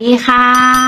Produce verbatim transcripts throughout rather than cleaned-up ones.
ดีค่ะ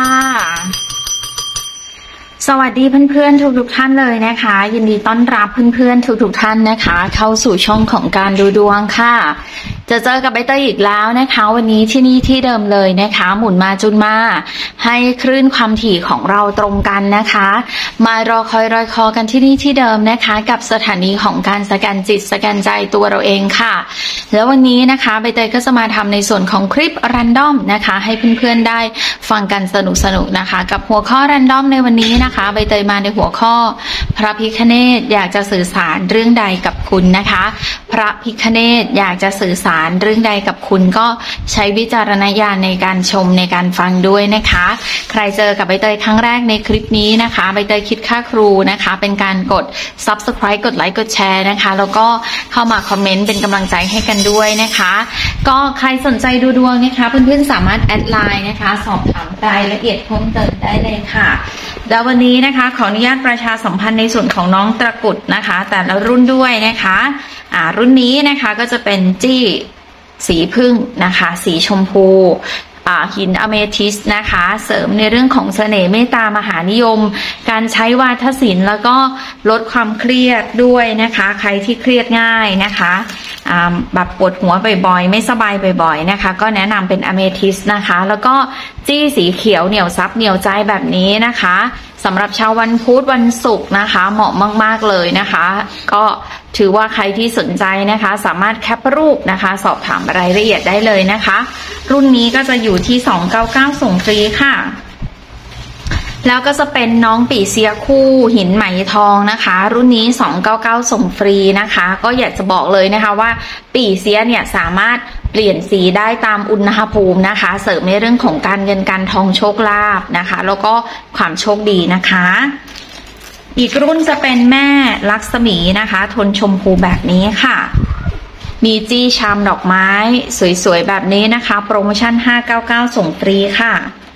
สวัสดีเพื่อนๆทุกๆท่านเลยนะคะยินดีต้อนรับเพื่อนๆทุกๆท่านนะคะเข้าสู่ช่องของการดูดวงค่ะจะเจอกับใบเตยอีกแล้วนะคะวันนี้ที่นี่ที่เดิมเลยนะคะหมุนมาจุนมาให้คลื่นความถี่ของเราตรงกันนะคะมารอคอยรอยคอกันที่นี่ที่เดิมนะคะกับสถานีของการสแกนจิตสแกนใจตัวเราเองค่ะแล้ววันนี้นะคะใบเตยก็จะมาทำในส่วนของคลิปรันดอมนะคะให้เพื่อนๆได้ฟังกันสนุกๆนะคะกับหัวข้อรันดอมในวันนี้นะคะใบเตยมาในหัวข้อพระพิฆเนศอยากจะสื่อสารเรื่องใดกับคุณนะคะพระพิฆเนศอยากจะสื่อสารเรื่องใดกับคุณก็ใช้วิจารณญาณในการชมในการฟังด้วยนะคะใครเจอกับใบเตยครั้งแรกในคลิปนี้นะคะใบเตยคิดค่าครูนะคะเป็นการกด ซับสไครบ์ กดไลค์กดแชร์นะคะแล้วก็เข้ามาคอมเมนต์เป็นกำลังใจให้กันด้วยนะคะก็ใครสนใจดูดวงนะคะเพื่อนๆสามารถแอดไลน์นะคะสอบถามรายละเอียดเพิ่มเติมได้เลยค่ะแล้ววันนี้นะคะขออนุญาตประชาสัมพันธ์ในส่วนของน้องตะกรุดนะคะแต่ละรุ่นด้วยนะคะอ่ารุ่นนี้นะคะก็จะเป็นจี้สีพึ่งนะคะสีชมพูหินอเมทิสนะคะเสริมในเรื่องของเสน่ห์เมตตามหานิยมการใช้วาทศิลป์แล้วก็ลดความเครียดด้วยนะคะใครที่เครียดง่ายนะคะแบบปวดหัวบ่อยๆไม่สบายบ่อยๆนะคะก็แนะนำเป็นอเมทิสนะคะแล้วก็จี้สีเขียวเหนียวซับเหนียวใจแบบนี้นะคะสำหรับชาววันพุธวันศุกร์นะคะเหมาะมากๆเลยนะคะก็ถือว่าใครที่สนใจนะคะสามารถแคปรูปนะคะสอบถามรายละเอียดได้เลยนะคะรุ่นนี้ก็จะอยู่ที่สองร้อยเก้าสิบเก้าส่งฟรีค่ะแล้วก็จะเป็นน้องปี่เสียคู่หินไหมทองนะคะรุ่นนี้สองร้อยเก้าสิบเก้าส่งฟรีนะคะก็อยากจะบอกเลยนะคะว่าปี่เสียเนี่ยสามารถเปลี่ยนสีได้ตามอุณหภูมินะคะเสริมในเรื่องของการเงินการทองโชคลาภนะคะแล้วก็ความโชคดีนะคะอีกรุ่นจะเป็นแม่ลักษมีนะคะทนชมพูแบบนี้ค่ะมีจี้ชามดอกไม้สวยๆแบบนี้นะคะโปรโมชั่นห้าร้อยเก้าสิบเก้าส่งฟรีค่ะ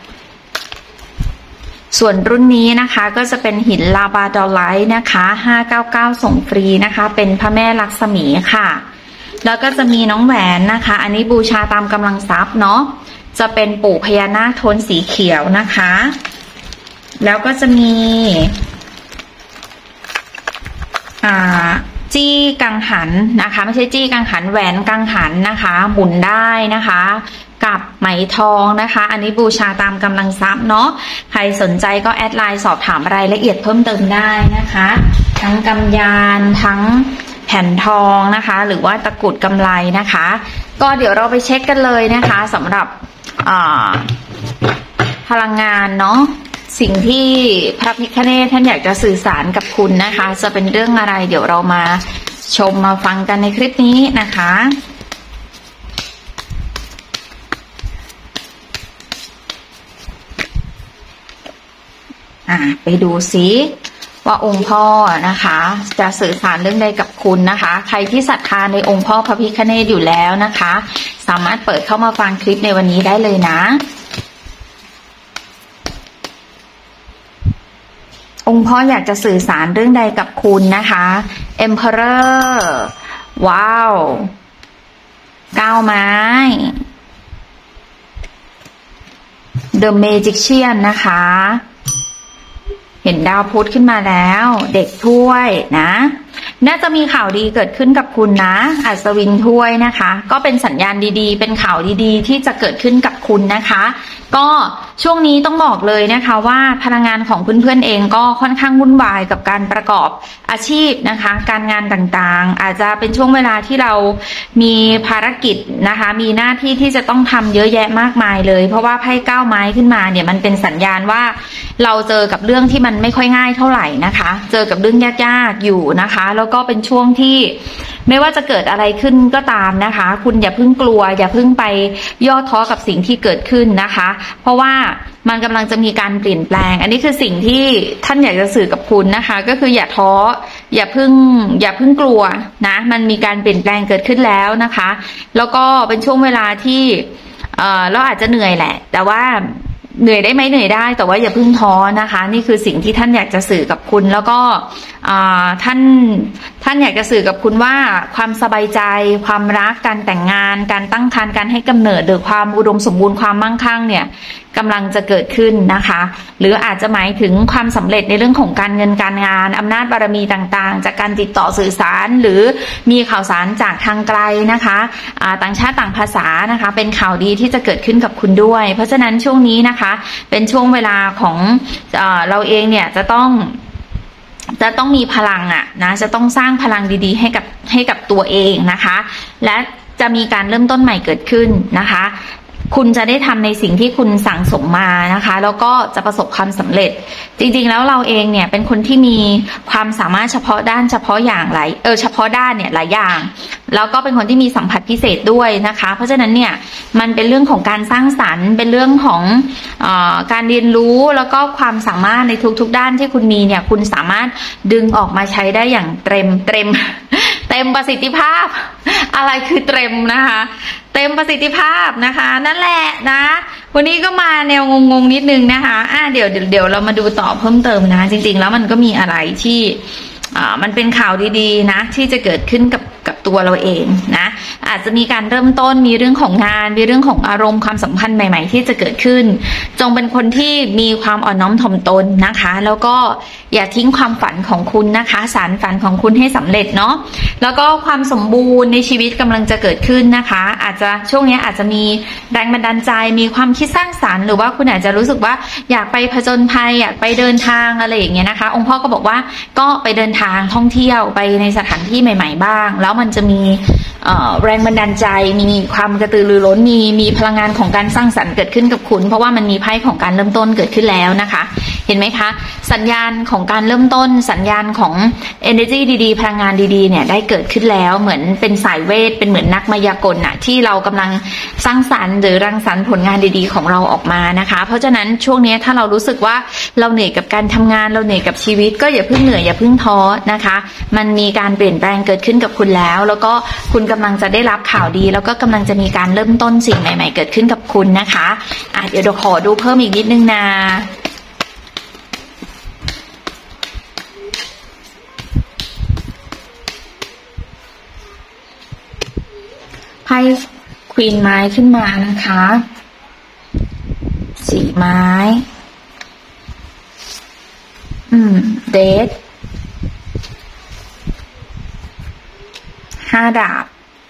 ส่วนรุ่นนี้นะคะก็จะเป็นหินลาบาดอลไลท์นะคะห้าร้อยเก้าสิบเก้าส่งฟรีนะคะเป็นพระแม่ลักษมีค่ะแล้วก็จะมีน้องแหวนนะคะอันนี้บูชาตามกำลังทรัพย์เนาะจะเป็นปู่พญานาคโทนสีเขียวนะคะแล้วก็จะมีอ่าจี้กังหันนะคะไม่ใช่จี้กังหันแหวนกังหันนะคะหมุนได้นะคะกับไหมทองนะคะอันนี้บูชาตามกำลังทรัพย์เนาะใครสนใจก็แอดไลน์สอบถามรายละเอียดเพิ่มเติมได้นะคะทั้งกำยานทั้งแผ่นทองนะคะหรือว่าตะกรุดกำไลนะคะก็เดี๋ยวเราไปเช็คกันเลยนะคะสำหรับพลังงานเนาะสิ่งที่พระพิฆเนศท่านอยากจะสื่อสารกับคุณนะคะจะเป็นเรื่องอะไรเดี๋ยวเรามาชมมาฟังกันในคลิปนี้นะคะอ่ะไปดูซิว่าองค์พ่อนะคะจะสื่อสารเรื่องใดกับคุณนะคะใครที่ศรัทธาในองค์พ่อพระพิฆเนศอยู่แล้วนะคะสามารถเปิดเข้ามาฟังคลิปในวันนี้ได้เลยนะองค์พ่ออยากจะสื่อสารเรื่องใดกับคุณนะคะ Emperor ว้าวเก้าไม้ The Magician นะคะเห็นดาวพุธขึ้นมาแล้วเด็กถ้วยนะน่าจะมีข่าวดีเกิดขึ้นกับคุณนะอัศวินถ้วยนะคะก็เป็นสัญญาณดีๆเป็นข่าวดีๆที่จะเกิดขึ้นกับคุณนะคะก็ช่วงนี้ต้องบอกเลยนะคะว่าพลังงานของเพื่อนๆเองก็ค่อนข้างวุ่นวายกับการประกอบอาชีพนะคะการงานต่างๆอาจจะเป็นช่วงเวลาที่เรามีภารกิจนะคะมีหน้าที่ที่จะต้องทำเยอะแยะมากมายเลยเพราะว่าไพ่เก้าไม้ขึ้นมาเนี่ยมันเป็นสัญญาณว่าเราเจอกับเรื่องที่มันไม่ค่อยง่ายเท่าไหร่นะคะเจอกับเรื่องยากๆอยู่นะคะแล้วก็เป็นช่วงที่ไม่ว่าจะเกิดอะไรขึ้นก็ตามนะคะคุณอย่าเพิ่งกลัวอย่าเพิ่งไปย่อท้อกับสิ่งที่เกิดขึ้นนะคะเพราะว่ามันกำลังจะมีการเปลี่ยนแปลงอันนี้คือสิ่งที่ท่านอยากจะสื่อกับคุณนะคะก็คืออย่าท้ออย่าเพิ่งอย่าเพิ่งกลัวนะมันมีการเปลี่ยนแปลงเกิดขึ้นแล้วนะคะแล้วก็เป็นช่วงเวลาที่เอ่อเราอาจจะเหนื่อยแหละแต่ว่าเหนื่อยได้ไหมเหนื่อยได้แต่ว่าอย่าเพิ่งท้อนะคะนี่คือสิ่งที่ท่านอยากจะสื่อกับคุณแล้วก็ท่านท่านอยากจะสื่อกับคุณว่าความสบายใจความรักการแต่งงานการตั้งครรภ์การให้กำเนิดหรือความอุดมสมบูรณ์ความมั่งคั่งเนี่ยกำลังจะเกิดขึ้นนะคะหรืออาจจะหมายถึงความสำเร็จในเรื่องของการเงินการงานอำนาจบารมีต่างๆจากการติดต่อสื่อสารหรือมีข่าวสารจากทางไกลนะคะต่างชาติต่างภาษานะคะเป็นข่าวดีที่จะเกิดขึ้นกับคุณด้วยเพราะฉะนั้นช่วงนี้นะคะเป็นช่วงเวลาของเอ่อเราเองเนี่ยจะต้องจะต้องมีพลังอ่ะนะจะต้องสร้างพลังดีๆให้กับให้กับตัวเองนะคะและจะมีการเริ่มต้นใหม่เกิดขึ้นนะคะคุณจะได้ทำในสิ่งที่คุณสั่งสมมานะคะแล้วก็จะประสบความสำเร็จจริงๆแล้วเราเองเนี่ยเป็นคนที่มีความสามารถเฉพาะด้านเฉพาะอย่างหลายเออเฉพาะด้านเนี่ยหลายอย่างแล้วก็เป็นคนที่มีสัมผัสพิเศษด้วยนะคะเพราะฉะนั้นเนี่ยมันเป็นเรื่องของการสร้างสรรค์เป็นเรื่องของเอ่อการเรียนรู้แล้วก็ความสามารถในทุกๆด้านที่คุณมีเนี่ยคุณสามารถดึงออกมาใช้ได้อย่างเต็มเต็มเต็มประสิทธิภาพอะไรคือเต็มนะคะเต็มประสิทธิภาพนะคะนั่นแหละนะวันนี้ก็มาแนวงงๆนิดนึงนะคะอ่ะเดี๋ยวเดี๋ยวเดี๋ยวเรามาดูต่อเพิ่มเติมนะจริงๆแล้วมันก็มีอะไรที่อ่ามันเป็นข่าวดีๆนะที่จะเกิดขึ้นกับกับตัวเราเองนะอาจจะมีการเริ่มต้นมีเรื่องของงานมีเรื่องของอารมณ์ความสัมพันธ์ใหม่ๆที่จะเกิดขึ้นจงเป็นคนที่มีความอ่อนน้อมถ่อมตนนะคะแล้วก็อย่าทิ้งความฝันของคุณนะคะสารฝันของคุณให้สำเร็จเนาะแล้วก็ความสมบูรณ์ในชีวิตกำลังจะเกิดขึ้นนะคะอาจจะช่วงนี้อาจจะมีแรงบันดาลใจมีความคิดสร้างสรรค์หรือว่าคุณอาจจะรู้สึกว่าอยากไปผจญภัยอยากไปเดินทางอะไรอย่างเงี้ยนะคะองค์พ่อก็บอกว่าก็ไปเดินทางท่องเที่ยวไปในสถานที่ใหม่ๆบ้างแล้วมันจะมีแรงบันดาลใจมีความกระตือรือร้นมีมีพลังงานของการสร้างสรรค์เกิดขึ้นกับคุณเพราะว่ามันมีไพ่ของการเริ่มต้นเกิดขึ้นแล้วนะคะเห็นไหมคะสัญญาณของการเริ่มต้นสัญญาณของ energy ดีๆพลังงานดีๆเนี่ยได้เกิดขึ้นแล้วเหมือนเป็นสายเวทเป็นเหมือนนักมายากลน่ะที่เรากำลังสร้างสรรค์หรือรังสรรค์ผลงานดีๆของเราออกมานะคะเพราะฉะนั้นช่วงนี้ถ้าเรารู้สึกว่าเราเหนื่อยกับการทำงานเราเหนื่อยกับชีวิตก็อย่าเพิ่งเหนื่อยอย่าเพิ่งท้อนะคะมันมีการเปลี่ยนแปลงเกิดขึ้นกับคุณแล้วแล้วก็คุณกำลังจะได้รับข่าวดีแล้วก็กำลังจะมีการเริ่มต้นสิ่งใหม่ๆเกิดขึ้นกับคุณนะคะอ่ะเดี๋ยวเราขอดูเพิ่มอีกนิดนึงนะไพ่ควีนไม้ขึ้นมานะคะสี่ไม้อืมเดทห้าดาบ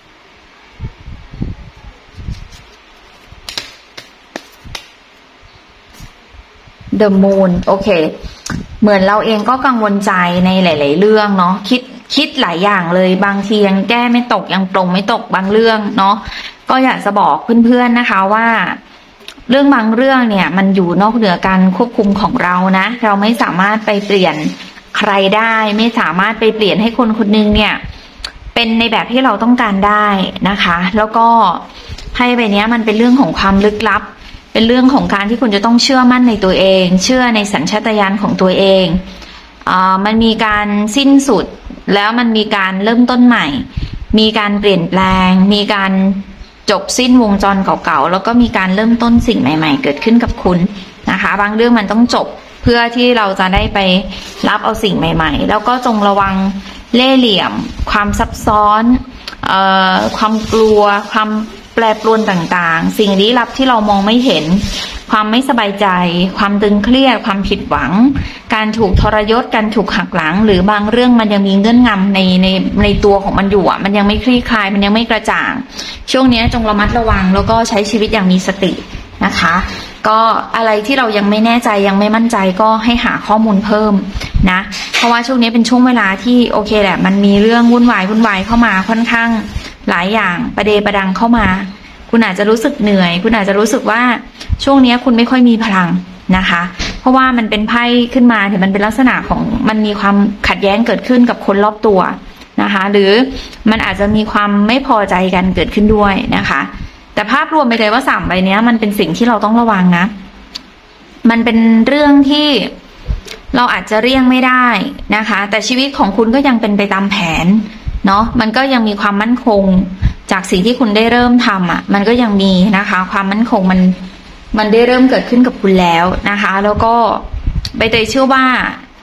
เดอะมูนโอเคเหมือนเราเองก็กังวลใจในหลายๆเรื่องเนาะคิดคิดหลายอย่างเลยบางทียังแก้ไม่ตกยังปรงไม่ตกบางเรื่องเนาะก็อยากจะบอกเพื่อนๆนะคะว่าเรื่องบางเรื่องเนี่ยมันอยู่นอกเหนือการควบคุมของเรานะเราไม่สามารถไปเปลี่ยนใครได้ไม่สามารถไปเปลี่ยนให้คนคนนึงเนี่ยเป็นในแบบที่เราต้องการได้นะคะแล้วก็ไพ่ใบนี้มันเป็นเรื่องของความลึกลับเป็นเรื่องของการที่คุณจะต้องเชื่อมั่นในตัวเองเชื่อในสัญชาตญาณของตัวเองอ่ามันมีการสิ้นสุดแล้วมันมีการเริ่มต้นใหม่มีการเปลี่ยนแปลงมีการจบสิ้นวงจรเก่าๆแล้วก็มีการเริ่มต้นสิ่งใหม่ๆเกิดขึ้นกับคุณนะคะบางเรื่องมันต้องจบเพื่อที่เราจะได้ไปรับเอาสิ่งใหม่ๆแล้วก็จงระวังเล่ห์เหลี่ยมความซับซ้อนเอ่อความกลัวความแปรปรวนต่างๆสิ่งลี้ลับที่เรามองไม่เห็นความไม่สบายใจความตึงเครียดความผิดหวังการถูกทรยศการถูกหักหลังหรือบางเรื่องมันยังมีเงื่อนงำในในในตัวของมันอยู่อ่ะมันยังไม่คลี่คลายมันยังไม่กระจ่างช่วงนี้จงระมัดระวังแล้วก็ใช้ชีวิตอย่างมีสตินะคะก็อะไรที่เรายังไม่แน่ใจยังไม่มั่นใจก็ให้หาข้อมูลเพิ่มนะเพราะว่าช่วงนี้เป็นช่วงเวลาที่โอเคแหละมันมีเรื่องวุ่นวายวุ่นวายเข้ามาค่อนข้างหลายอย่างประเดประดังเข้ามาคุณอาจจะรู้สึกเหนื่อยคุณอาจจะรู้สึกว่าช่วงนี้คุณไม่ค่อยมีพลังนะคะเพราะว่ามันเป็นไพ่ขึ้นมาเนี่ยมันเป็นลักษณะของมันมีความขัดแย้งเกิดขึ้นกับคนรอบตัวนะคะหรือมันอาจจะมีความไม่พอใจกันเกิดขึ้นด้วยนะคะแต่ภาพรวมไปเลยว่าสามใบนี้มันเป็นสิ่งที่เราต้องระวังนะมันเป็นเรื่องที่เราอาจจะเลี่ยงไม่ได้นะคะแต่ชีวิตของคุณก็ยังเป็นไปตามแผนเนาะมันก็ยังมีความมั่นคงจากสิ่งที่คุณได้เริ่มทำอ่ะมันก็ยังมีนะคะความมั่นคงมันมันได้เริ่มเกิดขึ้นกับคุณแล้วนะคะแล้วก็ใบเตยเชื่อว่า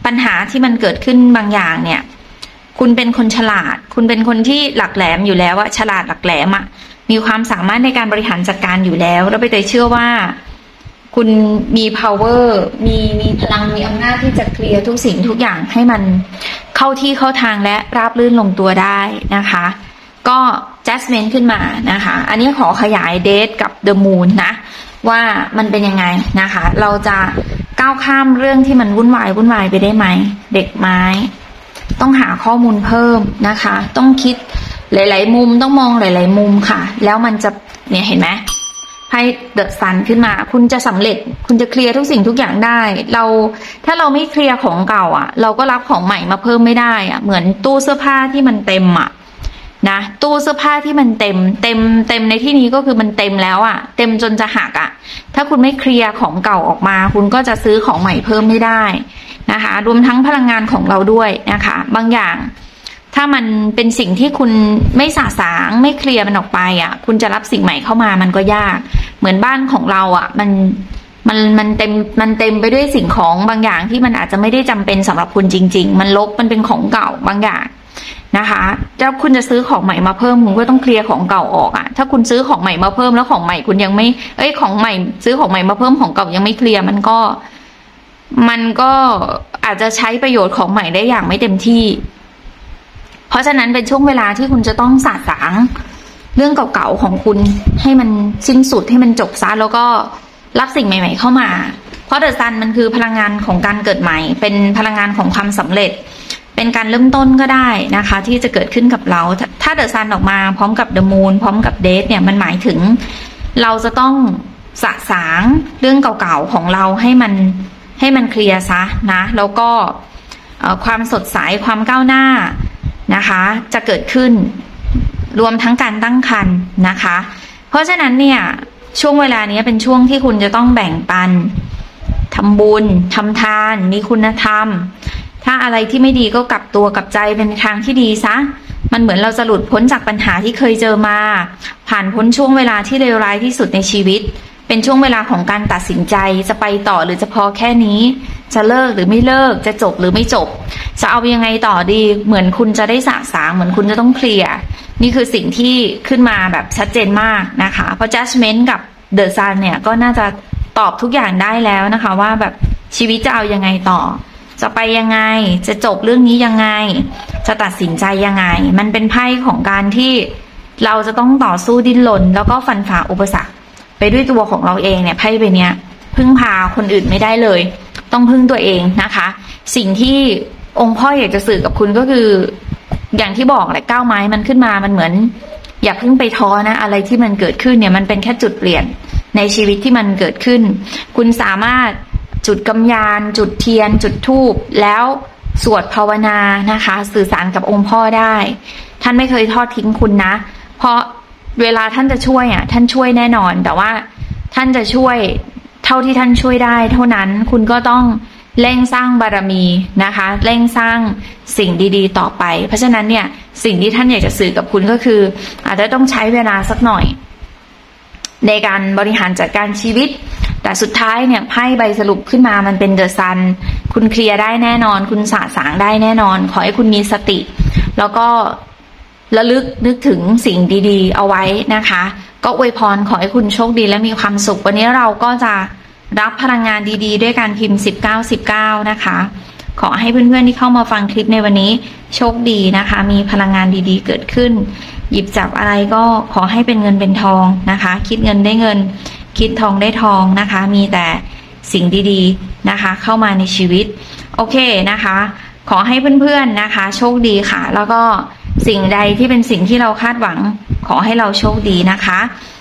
ปัญหาที่มันเกิดขึ้นบางอย่างเนี่ยคุณเป็นคนฉลาดคุณเป็นคนที่หลักแหลมอยู่แล้วอะฉลาดหลักแหลมอะมีความสามารถในการบริหารจัดการอยู่แล้วแล้วไปเตยเชื่อว่าคุณมี power มีมีพลังมีอำนาจที่จะเคลียร์ทุกสิ่งทุกอย่างให้มันเข้าที่เข้าทางและราบรื่นลงตัวได้นะคะก็ judgment ขึ้นมานะคะอันนี้ขอขยาย date กับ the moon นะว่ามันเป็นยังไงนะคะเราจะก้าวข้ามเรื่องที่มันวุ่นวายวุ่นวายไปได้ไหมเด็กไม้ต้องหาข้อมูลเพิ่มนะคะต้องคิดหลายๆมุมต้องมองหลายๆมุมค่ะแล้วมันจะเนี่ยเห็นไหมให้เดอะซันขึ้นมาคุณจะสำเร็จคุณจะเคลียร์ทุกสิ่งทุกอย่างได้เราถ้าเราไม่เคลียร์ของเก่าอ่ะเราก็รับของใหม่มาเพิ่มไม่ได้อ่ะเหมือนตู้เสื้อผ้าที่มันเต็มอ่ะนะตู้เสื้อผ้าที่มันเต็มเต็มเต็มในที่นี้ก็คือมันเต็มแล้วอ่ะเต็มจนจะหักอ่ะถ้าคุณไม่เคลียร์ของเก่าออกมาคุณก็จะซื้อของใหม่เพิ่มไม่ได้นะคะรวมทั้งพลังงานของเราด้วยนะคะบางอย่างถ้ามันเป็นสิ่งที่คุณไม่สะสางไม่เคลียร์มันออกไปอ่ะคุณจะรับสิ่งใหม่เข้ามามันก็ยากเหมือนบ้านของเราอ่ะมันมันมันเต็มมันเต็มไปด้วยสิ่งของบางอย่างที่มันอาจจะไม่ได้จำเป็นสำหรับคุณจริงๆมันรกมันเป็นของเก่าบางอย่างนะคะแล้วคุณจะซื้อของใหม่มาเพิ่มคุณก็ต้องเคลียร์ของเก่าออกอ่ะถ้าคุณซื้อของใหม่มาเพิ่มแล้วของใหม่คุณยังไม่เอ้ยของใหม่ซื้อของใหม่มาเพิ่มของเก่ายังไม่เคลียร์มันก็มันก็อาจจะใช้ประโยชน์ของใหม่ได้อย่างไม่เต็มที่เพราะฉะนั้นเป็นช่วงเวลาที่คุณจะต้องสะสางเรื่องเก่าๆของคุณให้มันสิ้นสุดให้มันจบซะแล้วก็รับสิ่งใหม่ๆเข้ามาเพราะเดอะซันมันคือพลังงานของการเกิดใหม่เป็นพลังงานของความสำเร็จเป็นการเริ่มต้นก็ได้นะคะที่จะเกิดขึ้นกับเราถ้าเดอะซันออกมาพร้อมกับเดอะมูนพร้อมกับเดทเนี่ยมันหมายถึงเราจะต้องสะสางเรื่องเก่าๆของเราให้มันให้มันเคลียร์ซะนะแล้วก็ความสดใสความก้าวหน้านะคะจะเกิดขึ้นรวมทั้งการตั้งครรภ์นะคะเพราะฉะนั้นเนี่ยช่วงเวลานี้เป็นช่วงที่คุณจะต้องแบ่งปันทำบุญทำทานมีคุณธรรมถ้าอะไรที่ไม่ดีก็กลับตัวกลับใจเป็นทางที่ดีซะมันเหมือนเราจะหลุดพ้นจากปัญหาที่เคยเจอมาผ่านพ้นช่วงเวลาที่เลวร้ายที่สุดในชีวิตเป็นช่วงเวลาของการตัดสินใจจะไปต่อหรือจะพอแค่นี้จะเลิกหรือไม่เลิกจะจบหรือไม่จบจะเอายังไงต่อดีเหมือนคุณจะได้สะสางเหมือนคุณจะต้องเคลียร์นี่คือสิ่งที่ขึ้นมาแบบชัดเจนมากนะคะเพราะ judgment กับ the sun เนี่ยก็น่าจะตอบทุกอย่างได้แล้วนะคะว่าแบบชีวิตจะเอายังไงต่อจะไปยังไงจะจบเรื่องนี้ยังไงจะตัดสินใจยังไงมันเป็นไพ่ของการที่เราจะต้องต่อสู้ดิ้นรนแล้วก็ฟันฝ่าอุปสรรคไปด้วยตัวของเราเองเนี่ยไพ่ใบเนี้ยพึ่งพาคนอื่นไม่ได้เลยต้องพึ่งตัวเองนะคะสิ่งที่องค์พ่ออยากจะสื่อกับคุณก็คืออย่างที่บอกแหละก้าวไม้มันขึ้นมามันเหมือนอย่าเพิ่งไปท้อนะอะไรที่มันเกิดขึ้นเนี่ยมันเป็นแค่จุดเปลี่ยนในชีวิตที่มันเกิดขึ้นคุณสามารถจุดกำยานจุดเทียนจุดธูปแล้วสวดภาวนานะคะสื่อสารกับองค์พ่อได้ท่านไม่เคยทอดทิ้งคุณนะเพราะเวลาท่านจะช่วยอ่ะท่านช่วยแน่นอนแต่ว่าท่านจะช่วยเท่าที่ท่านช่วยได้เท่านั้นคุณก็ต้องเร่งสร้างบารมีนะคะเร่งสร้างสิ่งดีๆต่อไปเพราะฉะนั้นเนี่ยสิ่งที่ท่านอยากจะสื่อกับคุณก็คืออาจจะต้องใช้เวลาสักหน่อยในการบริหารจัดการชีวิตแต่สุดท้ายเนี่ยไพ่ใบสรุปขึ้นมามันเป็นเดอะซันคุณเคลียร์ได้แน่นอนคุณสะสางได้แน่นอนขอให้คุณมีสติแล้วก็ระลึกนึกถึงสิ่งดีๆเอาไว้นะคะก็อวยพรขอให้คุณโชคดีและมีความสุขวันนี้เราก็จะรับพลังงานดีๆด้วยการพิมพ์สิบเก้า สิบเก้านะคะขอให้เพื่อนๆที่เข้ามาฟังคลิปในวันนี้โชคดีนะคะมีพลังงานดีๆเกิดขึ้นหยิบจับอะไรก็ขอให้เป็นเงินเป็นทองนะคะคิดเงินได้เงินคิดทองได้ทองนะคะมีแต่สิ่งดีๆนะคะเข้ามาในชีวิตโอเคนะคะขอให้เพื่อนๆนะคะโชคดีค่ะแล้วก็สิ่งใดที่เป็นสิ่งที่เราคาดหวังขอให้เราโชคดีนะคะ